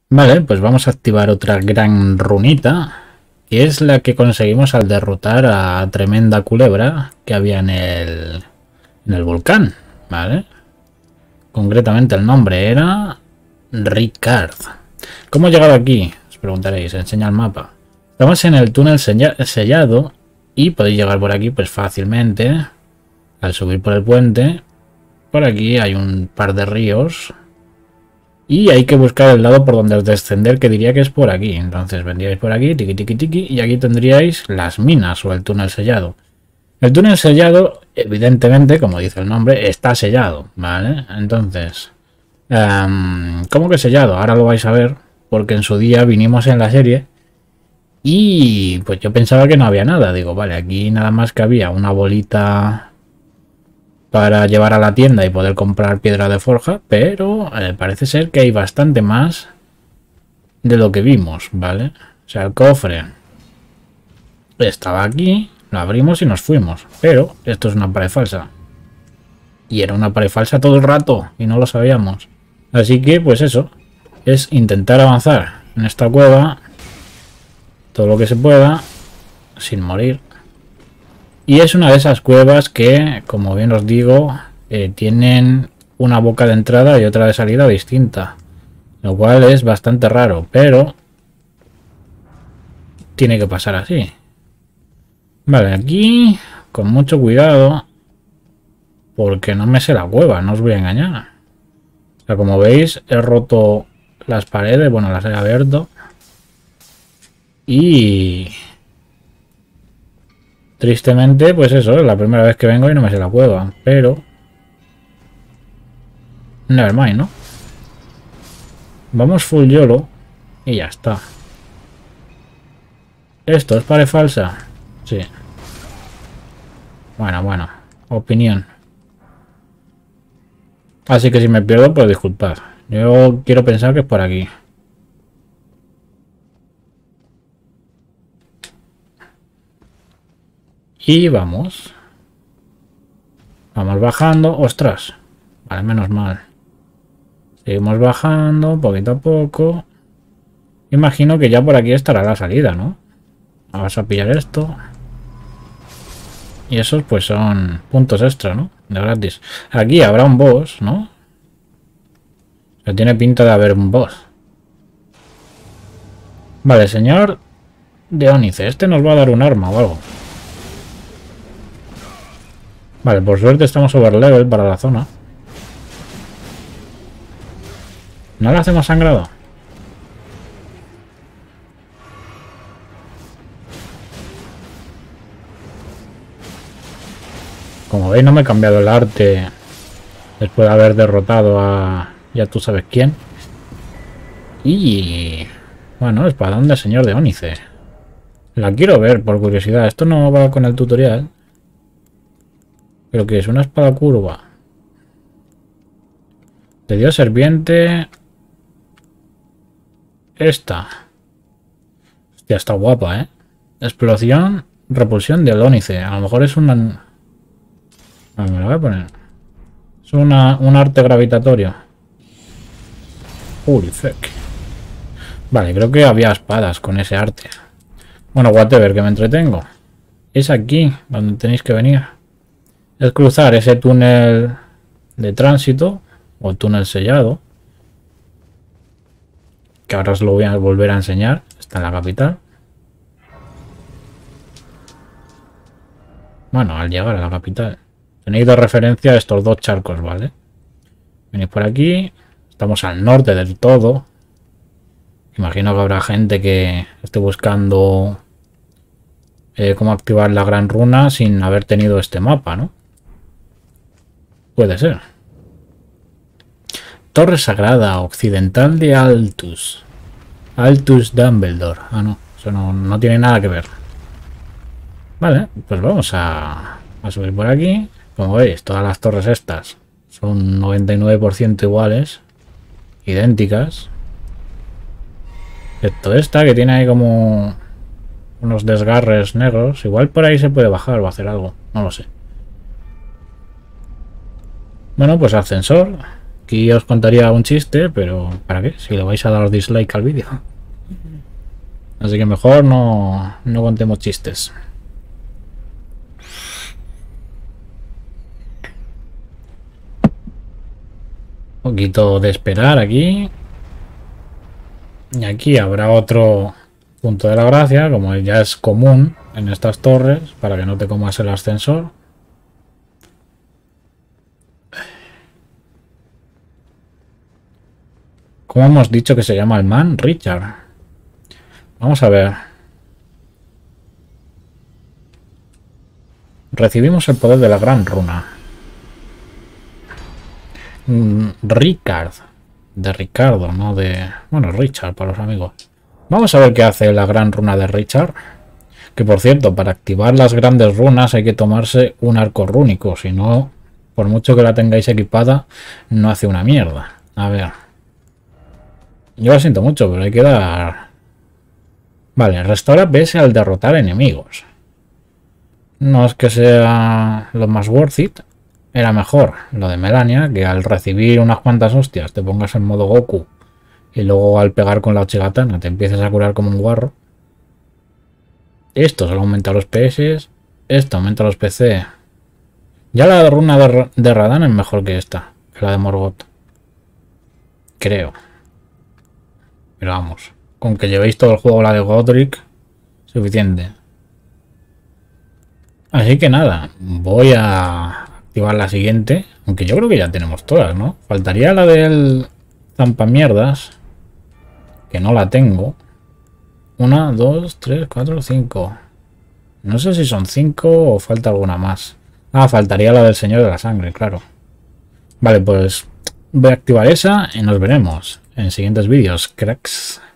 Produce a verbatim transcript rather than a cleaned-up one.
Vale, pues vamos a activar otra gran runita, que es la que conseguimos al derrotar a tremenda culebra que había en el, en el volcán, ¿vale? Concretamente el nombre era Ricard. ¿Cómo he llegado aquí? Os preguntaréis, enseña el mapa. Estamos en el túnel sellado y podéis llegar por aquí pues fácilmente al subir por el puente. Por aquí hay un par de ríos. Y hay que buscar el lado por donde descender, que diría que es por aquí. Entonces vendríais por aquí, tiki tiki tiki, y aquí tendríais las minas o el túnel sellado. El túnel sellado, evidentemente, como dice el nombre, está sellado, ¿vale? Entonces, um, ¿cómo que sellado? Ahora lo vais a ver, porque en su día vinimos en la serie y pues yo pensaba que no había nada. Digo, vale, aquí nada más que había una bolita para llevar a la tienda y poder comprar piedra de forja, pero eh, parece ser que hay bastante más de lo que vimos, ¿vale? O sea, el cofre estaba aquí, lo abrimos y nos fuimos, pero esto es una pared falsa. Y era una pared falsa todo el rato y no lo sabíamos. Así que, pues eso, es intentar avanzar en esta cueva todo lo que se pueda, sin morir. Y es una de esas cuevas que, como bien os digo, eh, tienen una boca de entrada y otra de salida distinta. Lo cual es bastante raro, pero tiene que pasar así. Vale, aquí con mucho cuidado, porque no me sé la cueva, no os voy a engañar. O sea, como veis, he roto las paredes, bueno, las he abierto. Y... tristemente, pues eso, es la primera vez que vengo y no me sé la cueva, pero... never mind, ¿no? Vamos full YOLO y ya está. ¿Esto es pared falsa? Sí. Bueno, bueno, opinión. Así que si me pierdo, pues disculpad. Yo quiero pensar que es por aquí. Y vamos. Vamos bajando. ¡Ostras! Vale, menos mal. Seguimos bajando poquito a poco. Imagino que ya por aquí estará la salida, ¿no? Vamos a pillar esto. Y esos pues son puntos extra, ¿no? De gratis. Aquí habrá un boss, ¿no? Que tiene pinta de haber un boss. Vale, señor Deónice. Este nos va a dar un arma o algo. Vale, por suerte estamos over level para la zona. ¿No le hacemos sangrado? Como veis, no me he cambiado el arte después de haber derrotado a... ya tú sabes quién. Y... bueno, espadón del señor Deónice. La quiero ver por curiosidad. Esto no va con el tutorial. Pero que es una espada curva. Te dio serpiente. Esta. Hostia, está guapa, ¿eh? Explosión, repulsión de Deónice. A lo mejor es una... ah, me lo voy a poner. Es una, un arte gravitatorio. Holy fuck. Vale, creo que había espadas con ese arte. Bueno, whatever, que me entretengo. Es aquí donde tenéis que venir. Es cruzar ese túnel de tránsito o túnel sellado, que ahora os lo voy a volver a enseñar. Está en la capital. Bueno, al llegar a la capital tenéis de referencia estos dos charcos, ¿vale? Venís por aquí. Estamos al norte del todo. Imagino que habrá gente que esté buscando eh, cómo activar la gran runa sin haber tenido este mapa, ¿no? Puede ser. Torre Sagrada Occidental de Altus. Altus Dumbledore. Ah, no. Eso no, no tiene nada que ver. Vale, pues vamos a, a subir por aquí. Como veis, todas las torres estas son noventa y nueve por ciento iguales. Idénticas. Excepto esta que tiene ahí como unos desgarres negros. Igual por ahí se puede bajar o hacer algo. No lo sé. Bueno, pues ascensor. Aquí os contaría un chiste, pero ¿para qué? Si le vais a dar dislike al vídeo. Así que mejor no, no contemos chistes. Un poquito de esperar aquí. Y aquí habrá otro punto de la gracia, como ya es común en estas torres, para que no te comas el ascensor. ¿Cómo hemos dicho que se llama el man? Richard. Vamos a ver. Recibimos el poder de la gran runa. Mm, Ricard. De Ricardo, no de... Bueno, Richard para los amigos. Vamos a ver qué hace la gran runa de Richard. Que por cierto, para activar las grandes runas hay que tomarse un arco rúnico. Si no, por mucho que la tengáis equipada, no hace una mierda. A ver. Yo lo siento mucho, pero hay que dar... Vale, restaura P S al derrotar enemigos. No es que sea lo más worth it. Era mejor lo de Melania, que al recibir unas cuantas hostias te pongas en modo Goku y luego al pegar con la Uchigatana te empieces a curar como un guarro. Esto solo aumenta los P S. Esto aumenta los P C. Ya la runa de, de Radan es mejor que esta, que la de Morgoth. Creo. Pero vamos, con que llevéis todo el juego la de Godric, suficiente. Así que nada, voy a activar la siguiente, aunque yo creo que ya tenemos todas, ¿no? Faltaría la del zampamierdas, que no la tengo. Una, dos, tres, cuatro, cinco. No sé si son cinco o falta alguna más. Ah, faltaría la del Señor de la Sangre, claro. Vale, pues voy a activar esa y nos veremos en siguientes vídeos, cracks.